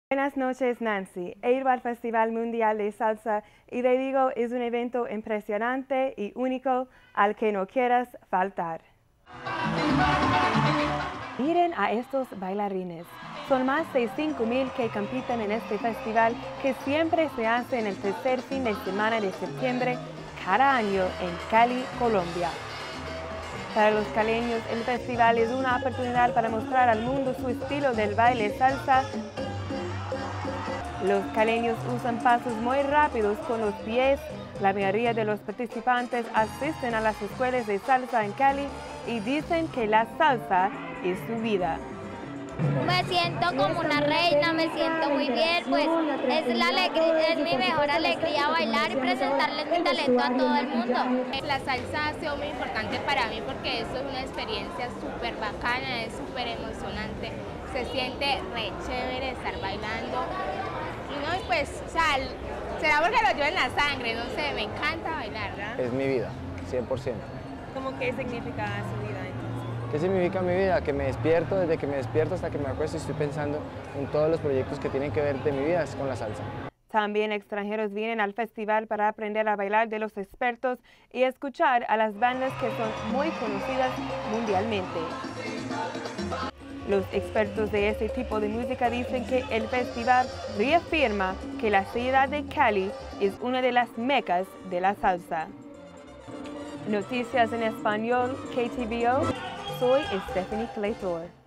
Buenas noches, Nancy. He ido al Festival Mundial de Salsa y le digo, es un evento impresionante y único al que no quieras faltar. Miren a estos bailarines. Son más de 5,000 que compiten en este festival que siempre se hace en el tercer fin de semana de septiembre cada año en Cali, Colombia. Para los caleños, el festival es una oportunidad para mostrar al mundo su estilo del baile salsa. Los caleños usan pasos muy rápidos con los pies. La mayoría de los participantes asisten a las escuelas de salsa en Cali y dicen que la salsa es su vida. Me siento como una reina, me siento muy bien, pues es mi mejor alegría bailar y presentarles mi talento a todo el mundo. La salsa ha sido muy importante para mí porque eso es una experiencia súper bacana, es súper emocionante, se siente re chévere estar bailando. Y no, pues, o sea, será porque lo llevo en la sangre, no sé, me encanta bailar, ¿verdad? Es mi vida, 100%. ¿Cómo qué significa su vida entonces? ¿Qué significa mi vida? Que me despierto, desde que me despierto hasta que me acuesto, estoy pensando en todos los proyectos que tienen que ver de mi vida con la salsa. También extranjeros vienen al festival para aprender a bailar de los expertos y escuchar a las bandas que son muy conocidas mundialmente. Los expertos de este tipo de música dicen que el festival reafirma que la ciudad de Cali es una de las mecas de la salsa. Noticias en español, KTVO. Soy Stephanie Claytor.